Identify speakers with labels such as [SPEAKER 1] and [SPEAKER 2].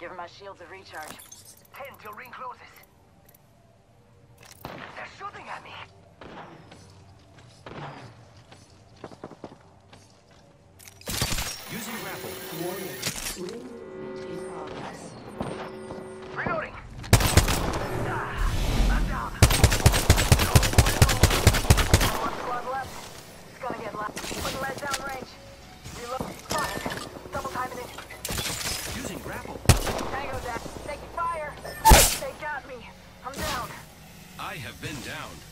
[SPEAKER 1] Give my shields a recharge.
[SPEAKER 2] 10 till ring closes. They're shooting at me.
[SPEAKER 3] Using grapple.
[SPEAKER 4] Warning. Ring in progress.
[SPEAKER 2] Reloading. I'm down.
[SPEAKER 1] One squad left. It's gonna get loud. Put the lead down range. Reload. Fire. Double timing it.
[SPEAKER 3] Using grapple.
[SPEAKER 1] Tango down. Taking fire. They got me. I'm down.
[SPEAKER 3] I have been downed.